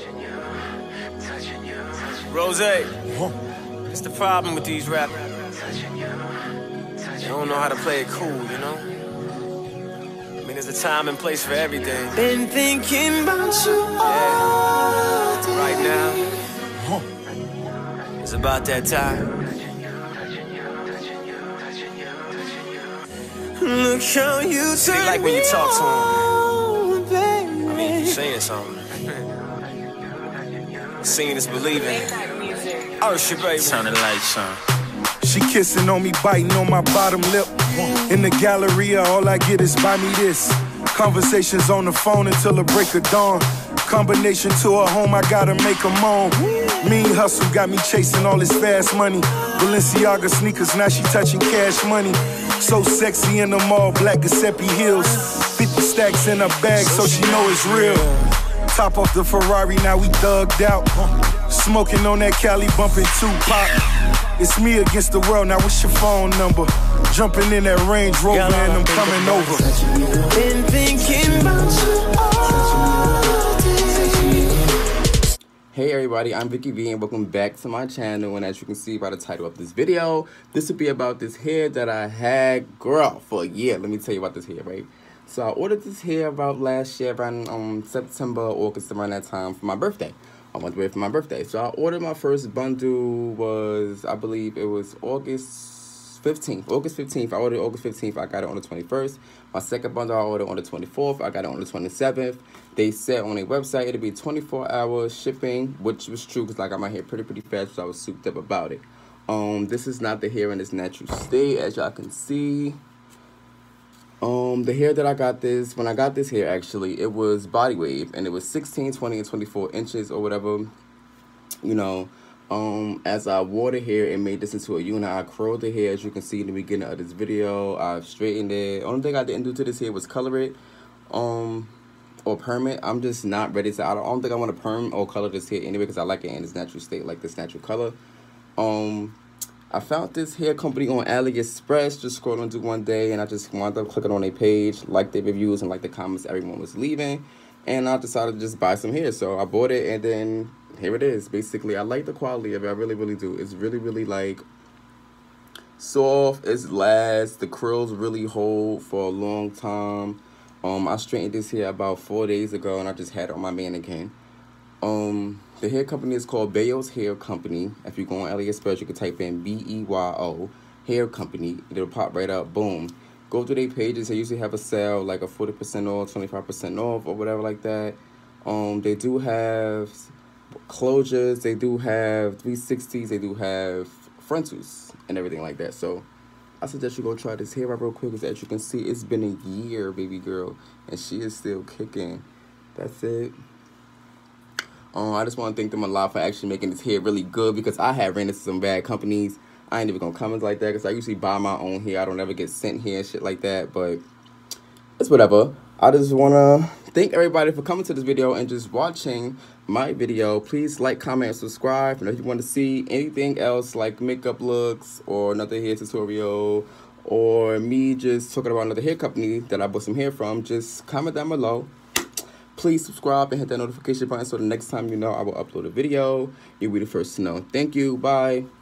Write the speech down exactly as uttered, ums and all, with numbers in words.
Rose, it's the problem with these rappers. They don't know how to play it cool, you know? I mean, there's a time and place for everything. Been thinking about you all day. Right now, it's about that time. Look how you see, they like when you talk to them. I mean, you saying something. Seeing is believing. Oh, shit, baby. Turn the lights on. She kissing on me, biting on my bottom lip. In the Galleria, all I get is buy me this. Conversations on the phone until the break of dawn. Combination to her home, I gotta make her moan. Mean hustle got me chasing all this fast money. Balenciaga sneakers, now she touching cash money. So sexy in them all black Giuseppe heels. fifty stacks in her bag, so she know it's real. Top off the Ferrari, now we thugged out. Smoking on that Cali, bumping Tupac. It's me against the world, now what's your phone number? Jumping in that Range Rover and I'm coming over. Been thinking about you all day. Hey everybody, I'm Vickii and welcome back to my channel. And as you can see by the title of this video, this will be about this hair that I had, girl, for a year. Let me tell you about this hair, right? So I ordered this hair about last year, around um, September, August, around that time for my birthday. I went away for my birthday. So I ordered my first bundle was, I believe it was August fifteenth. August fifteenth. I ordered August fifteenth. I got it on the twenty-first. My second bundle I ordered on the twenty-fourth. I got it on the twenty-seventh. They said on their website it'd be twenty-four hour shipping, which was true because like I got my hair pretty, pretty fast, so I was souped up about it. Um, this is not the hair in its natural state, as y'all can see. Um, the hair that I got this, when I got this hair actually, it was body wave, and it was sixteen, twenty, and twenty-four inches or whatever, you know. Um, as I wore the hair and made this into a unit, I curled the hair, as you can see in the beginning of this video. I've straightened it. Only thing I didn't do to this hair was color it, um, or perm it. I'm just not ready to, I don't, I don't think I want to perm or color this hair anyway, because I like it in its natural state, like this natural color. Um... I found this hair company on AliExpress, just scrolling through one day, and I just wound up clicking on their page, like their reviews and like the comments everyone was leaving, and I decided to just buy some hair. So I bought it, and then here it is. Basically, I like the quality of it. I really, really do. It's really, really like soft. It lasts. The curls really hold for a long time. Um, I straightened this hair about four days ago, and I just had it on my mannequin. Um, the hair company is called Beyo's Hair Company. If you go on AliExpress, you can type in B E Y O, Hair Company. It'll pop right up, boom. Go to their pages. They usually have a sale, like a forty percent off, twenty-five percent off, or whatever like that. Um, they do have closures. They do have three sixties. They do have frontals and everything like that. So I suggest you go try this hair out real quick, because as you can see, it's been a year, baby girl, and she is still kicking. That's it. Um, I just want to thank them a lot for actually making this hair really good, because I have ran into some bad companies. I ain't even gonna comment like that, because I usually buy my own hair. I don't ever get sent hair and shit like that, but it's whatever. I just want to thank everybody for coming to this video and just watching my video. Please like, comment, and subscribe. And if you want to see anything else like makeup looks or another hair tutorial, or me just talking about another hair company that I bought some hair from, just comment down below. Please subscribe and hit that notification button so the next time you know I will upload a video, you'll be the first to know. Thank you. Bye.